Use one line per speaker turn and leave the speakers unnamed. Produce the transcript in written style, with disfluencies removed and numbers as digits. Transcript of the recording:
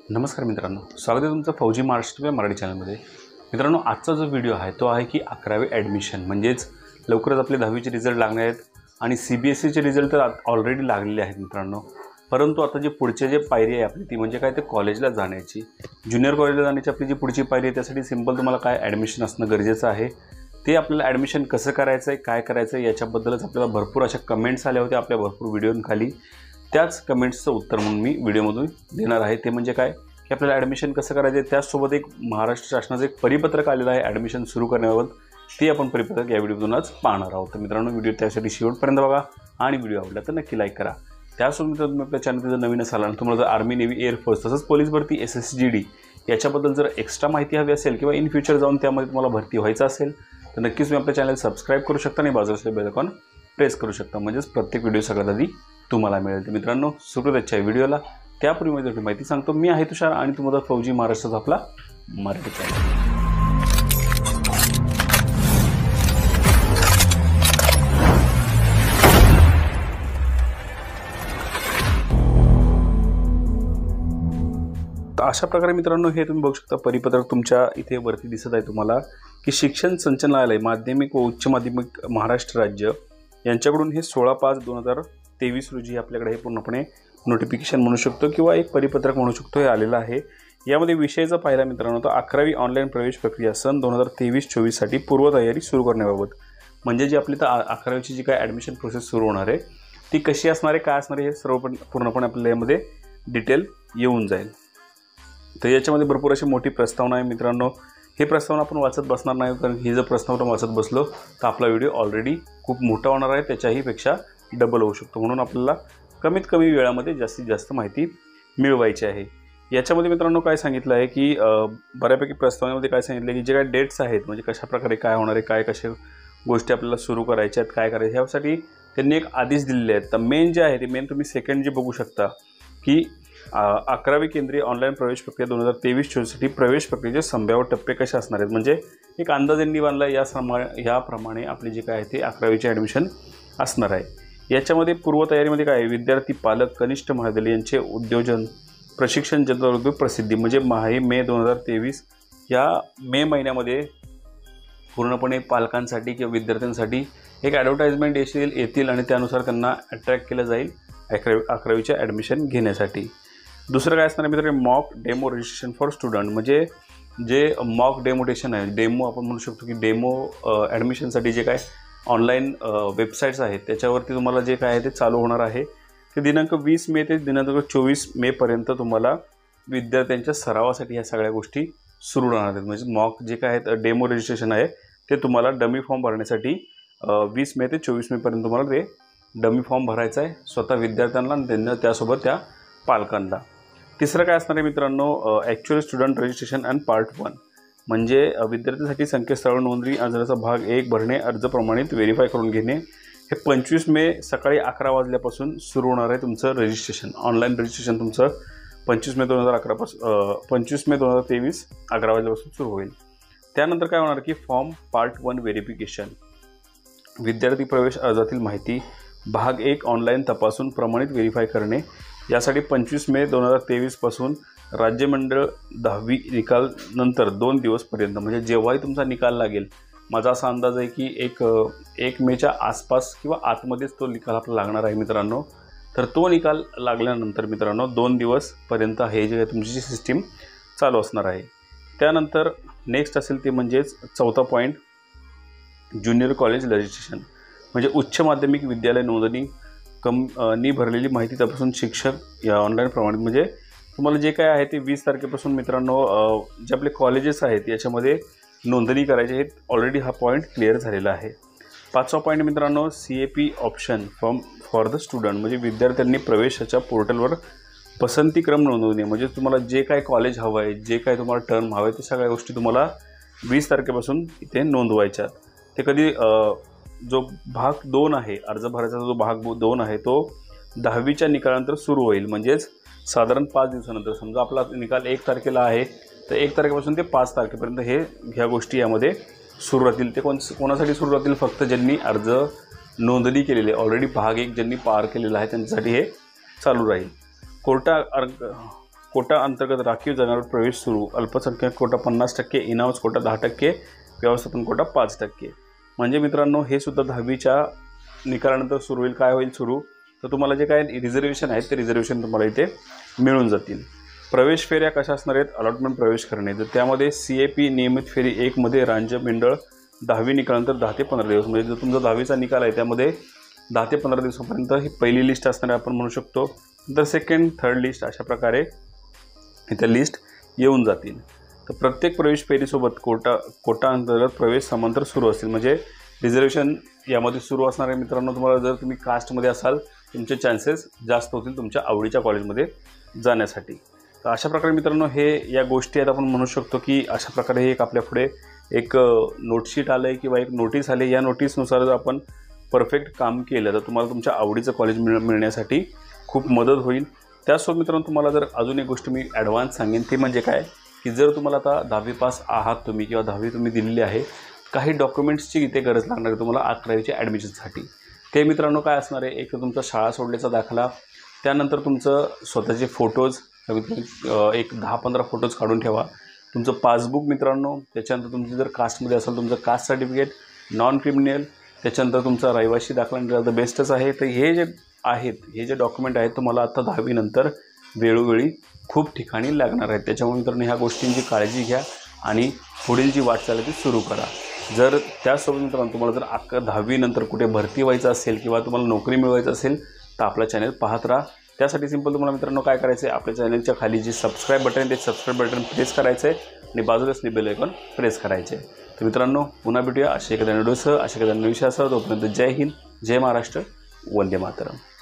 नमस्कार मित्रांनो, स्वागत आहे तुमचं फौजी महाराष्ट्र मराठी चॅनलमध्ये। मित्रांनो, आजचा जो व्हिडिओ आहे तो आहे की 11वी ॲडमिशन म्हणजेच लवकरच आपले 10वीचे रिझल्ट लागणार आहेत आणि CBSEचे रिझल्ट तर ऑलरेडी लागलेले आहेत मित्रांनो। परंतु आता जे पुढचे जे पायरी आहे आपली ती म्हणजे काय, ते कॉलेजला जाण्याची, ज्युनियर कॉलेजला जाण्याची आपली जी पुढची पायरी आहे त्यासाठी सिंपल तुम्हाला काय ॲडमिशन असणं गरजेचं आहे। ते आपल्याला ॲडमिशन कसं करायचं आहे, काय करायचं आहे याच्याबद्दलच आपल्याला भरपूर अशा कमेंट्स आल्या होत्या आपल्या भरपूर व्हिडिओखाली। त्याच कमेंट्सचं उत्तर म्हणून मी व्हिडिओमधून देणार आहे। ते म्हणजे काय की आपल्याला ॲडमिशन कसं करायचं आहे, त्याचसोबत एक महाराष्ट्र शासनाचं एक परिपत्रक आलेलं आहे ॲडमिशन सुरू करण्याबाबत। ते आपण परिपत्रक या व्हिडिओमधून आज पाहणार आहोत। तर मित्रांनो, व्हिडिओ त्यासाठी शेवटपर्यंत बघा आणि व्हिडिओ आवडला तर नक्की लाईक करा। त्यासोबत तुम्ही आपल्या चॅनलवर जर नवीन असाल आणि तुम्हाला जर आर्मी, नेव्ही, एअरफोर्स तसंच पोलीस भरती, SSGD याच्याबद्दल जर एक्स्ट्रा माहिती हवी असेल किंवा इन फ्युचर जाऊन त्यामध्ये तुम्हाला भरती व्हायचं असेल तर नक्कीच तुम्ही आपल्या चॅनल सबस्क्राईब करू शकता आणि बाजूला असलेलं बेल आयकॉन प्रेस करू शकता, म्हणजेच प्रत्येक व्हिडिओ सगळ्यात आधी तुम्हाला मिळेल। तर मित्रांनो, सुरू आजच्या व्हिडिओला। त्यापूर्वी मी थोडी माहिती सांगतो। मी आहे तुषार आणि तुम्हाला फौजी महाराष्ट्राचा आपला मराठी चॅनल। तर अशा प्रकारे मित्रांनो, हे तुम्ही बघू शकता परिपत्रक तुमच्या इथे वरती दिसत आहे तुम्हाला की शिक्षण संचालनालय माध्यमिक व उच्च माध्यमिक महाराष्ट्र राज्य यांच्याकडून हे 16/5/2023 रोजी आपल्याकडे हे पूर्णपणे नोटिफिकेशन म्हणू शकतो किंवा एक परिपत्रक म्हणू शकतो हे आलेलं आहे। यामध्ये विषयाचा पाहिला मित्रांनो तर 11वी ऑनलाईन प्रवेश प्रक्रिया सन 2023-24 साठी पूर्वतयारी सुरू करण्याबाबत, म्हणजे जी आपली तर 11वीची जी काय ॲडमिशन प्रोसेस सुरू होणार आहे ती कशी असणार आहे, काय असणार आहे, हे सर्व पूर्णपणे आपल्याला यामध्ये डिटेल येऊन जाईल। तर याच्यामध्ये भरपूर अशी मोठी प्रस्तावना आहे मित्रांनो। हे प्रस्तावना आपण वाचत बसणार नाही, कारण ही जर प्रस्तावना वाचत बसलो तर आपला व्हिडिओ ऑलरेडी खूप मोठा होणार आहे, त्याच्याही पेक्षा डबल होऊ शकतो। म्हणून आपल्याला कमीत कमी वेळामध्ये जास्तीत जास्त माहिती मिळवायची आहे। याच्यामध्ये मित्रांनो काय सांगितलं आहे की बऱ्यापैकी प्रस्तावनेमध्ये काय सांगितलं की जे काय डेट्स आहेत, म्हणजे कशाप्रकारे काय होणार आहे, काय कशा गोष्टी आपल्याला सुरू करायच्या आहेत, काय करायचं ह्यासाठी त्यांनी एक आदेश दिलेले आहेत। तर मेन जे आहे ते मेन तुम्ही सेकंड जे बघू शकता की 11वी केंद्रीय ऑनलाईन प्रवेश प्रक्रिया 2023-24 साठी प्रवेश प्रक्रियेचे संभाव्य टप्पे कसे असणार आहेत, म्हणजे एक अंदाज यांनी बांधला। याप्रमाणे आपले जे काय आहे ते 11वीचे ॲडमिशन असणार आहे। याच्यामध्ये पूर्वतयारीमध्ये काय आहे, विद्यार्थी, पालक, कनिष्ठ महाविद्यालय यांचे उद्योजन, प्रशिक्षण, जनता प्रसिद्धी, म्हणजे मे 2023 या मे महिन्यामध्ये पूर्णपणे पालकांसाठी किंवा विद्यार्थ्यांसाठी एक ॲडव्हर्टाइजमेंट येतील आणि त्यानुसार त्यांना अट्रॅक्ट केलं जाईल 11वीच्या ॲडमिशन घेण्यासाठी। दुसरं काय असणार मित्रांनो, mock demo registration for student, म्हणजे जे मॉक डेमोटेशन आहे, डेमो आपण म्हणू शकतो की डेमो ॲडमिशनसाठी जे काय ऑनलाईन वेबसाईट्स आहेत त्याच्यावरती तुम्हाला जे काय आहे ते चालू होणार आहे। ते दिनांक 20 मे ते दिनांक 24 मे पर्यंत तुम्हाला विद्यार्थ्यांच्या सरावासाठी ह्या सगळ्या गोष्टी सुरू राहणार आहेत। म्हणजे मॉक जे काय आहेत डेमो रजिस्ट्रेशन आहे ते तुम्हाला डमी फॉर्म भरण्यासाठी 20 मे ते 24 मे पर्यंत तुम्हाला ते डमी फॉर्म भरायचा आहे, स्वतः विद्यार्थ्यांना आणि त्यांना त्यासोबत त्या पालकांना। तिसरं काय असणार आहे मित्रांनो, actual student registration and part 1, म्हणजे विद्यार्थ्यांसाठी संकेतस्थळावर नोंदणी अर्जाचा भाग 1 भरणे, अर्ज प्रमाणित व्हेरीफाय करून घेणे। हे 25 मे सकाळी 11 वाजल्यापासून सुरू होणार आहे तुमचं रजिस्ट्रेशन। ऑनलाईन रजिस्ट्रेशन तुमचं 25 मे 2023 11 वाजल्यापासून सुरू होईल। त्यानंतर काय होणार की फॉर्म पार्ट 1 व्हेरिफिकेशन, विद्यार्थी प्रवेश अर्जातील माहिती भाग 1 ऑनलाईन तपासून प्रमाणित व्हेरीफाय करणे। यासाठी 25 मे 2023 पासून राज्यमंडळ 10वी निकाल नंतर 2 दिवसपर्यंत, म्हणजे जेव्हाही तुमचा निकाल लागेल, माझा असा अंदाज आहे की 1 मेच्या आसपास किंवा आतमध्येच तो निकाल आपला लागणार आहे मित्रांनो। तर तो निकाल लागल्यानंतर मित्रांनो 2 दिवसपर्यंत हे जे तुमची सिस्टीम चालू असणार आहे। त्यानंतर नेक्स्ट असेल ते म्हणजेच 4था पॉईंट, ज्युनियर कॉलेज रजिस्ट्रेशन, म्हणजे उच्च माध्यमिक विद्यालय नोंदणी नी भरलेली माहिती तपासून शिक्षक या ऑनलाईन प्रमाणित, म्हणजे तुम्हाला जे काय आहे ते 20 तारखेपासून मित्रांनो जे आपले कॉलेजेस आहेत याच्यामध्ये नोंदणी करायची आहे। ऑलरेडी हा पॉईंट क्लिअर झालेला आहे। 5वा पॉईंट मित्रांनो, CAP option for the student, म्हणजे विद्यार्थ्यांनी प्रवेशाच्या पोर्टलवर पसंतीक्रम नोंदवणे, म्हणजे तुम्हाला जे काय कॉलेज हवं आहे, जे काय तुम्हाला टर्म हवं आहे, ते सगळ्या गोष्टी तुम्हाला 20 तारखेपासून इथे नोंदवायच्या। ते कधी जो भाग 2 आहे, अर्ज भरायचा जो भाग 2 आहे तो 10वीच्या निकालानंतर सुरू होईल, म्हणजेच साधारण 5 दिवसानंतर। समजा आपला निकाल 1 तारखेला आहे तर 1 तारखेपासून ते 5 तारखेपर्यंत ह्या गोष्टी यामध्ये सुरू राहतील। ते कोणासाठी सुरू राहतील, फक्त ज्यांनी अर्ज नोंदणी केलेली आहे, ऑलरेडी भाग 1 ज्यांनी पार केलेला आहे त्यांच्यासाठी हे चालू राहील। कोटा अंतर्गत राखीव जागांवर प्रवेश सुरू, अल्पसंख्याक कोटा 50%, इनाम्स कोटा 10%, व्यवस्थापन कोटा 5%. म्हणजे मित्रांनो हे सुद्धा 10वीच्या निकालानंतर सुरू होईल. काय होईल सुरू, तर तुम्हाला जे काय रिझर्वेशन आहेत ते रिझर्वेशन तुम्हाला इथे मिळून जातील. प्रवेश फेऱ्या कशा असणार आहेत, अलॉटमेंट प्रवेश करणे, तर त्यामध्ये CAP नियमित फेरी 1 मध्ये राज्य मंडळ 10वी निकालानंतर 10 ते 15 दिवस, म्हणजे जर तुमचा 10वीचा निकाल आहे त्यामध्ये 10 ते 15 दिवसापर्यंत ही पहिली लिस्ट असणार आहे आपण म्हणू शकतो. नंतर सेकंड, थर्ड लिस्ट अशा प्रकारे इथे लिस्ट येऊन जातील. तर प्रत्येक प्रवेश फेरीसोबत कोटा अंतर्गत प्रवेश समांतर सुरू असतील, म्हणजे रिझर्वेशन यामध्ये सुरू असणार आहे. मित्रांनो तुम्हाला जर तुम्ही कास्टमध्ये असाल तुमचे चान्सेस जास्त होतील तुमच्या आवडीच्या कॉलेजमध्ये जाण्यासाठी. तर अशा प्रकारे मित्रांनो हे या गोष्टी आहेत आपण म्हणू शकतो की अशा प्रकारे हे एक आपल्यापुढे एक नोटशीट आलं आहे किंवा एक नोटीस आली. या नोटीसनुसार जर आपण परफेक्ट काम केलं तर तुम्हाला तुमच्या आवडीचं कॉलेज मिळण्यासाठी खूप मदत होईल. त्यासोबत मित्रांनो तुम्हाला जर अजून एक गोष्ट मी ॲडव्हान्स सांगेन ते म्हणजे काय की जर तुम्हाला आता 10वी पास आहात तुम्ही किंवा 10वी तुम्ही दिलेली आहे, काही डॉक्युमेंट्सची इथे गरज लागणार आहे तुम्हाला 11वीच्या ॲडमिशनसाठी. ते मित्रांनो काय असणार आहे, एक तर तुमचा शाळा सोडल्याचा दाखला, त्यानंतर तुमचं स्वतःचे फोटोज एक 10-15 फोटोज काढून ठेवा, तुमचं पासबुक मित्रांनो, त्याच्यानंतर तुमची जर कास्टमध्ये असेल तुमचं कास्ट सर्टिफिकेट, नॉन क्रिमिनल, त्याच्यानंतर तुमचा रहिवासी दाखला द बेस्टच आहे. तर हे जे आहेत हे जे डॉक्युमेंट आहेत तुम्हाला आता 10वी नंतर वेळोवेळी खूप ठिकाणी लागणार आहेत. त्याच्यामुळे मित्रांनो ह्या गोष्टींची काळजी घ्या आणि पुढील जी वाटचाल आहे ती सुरू करा. जर त्यासोबत मित्रांनो तुम्हाला जर 10वी नंतर कुठे भरती व्हायचं असेल किंवा तुम्हाला नोकरी मिळवायचं असेल तर आपला चॅनल पाहत राहा. त्यासाठी सिंपल तुम्हाला मित्रांनो काय करायचं आहे, आपल्या चॅनलच्या खाली जे सबस्क्राईब बटन आहे ते सबस्क्राईब बटन प्रेस करायचं आहे आणि बाजूलाच बेल आयकॉन प्रेस करायचे. तर मित्रांनो पुन्हा भेटूया अशा एखाद्या व्हिडिओसह, अशा एखाद्या नवीन विषयासह. तोपर्यंत जय हिंद, जय महाराष्ट्र, वंदे मातरम.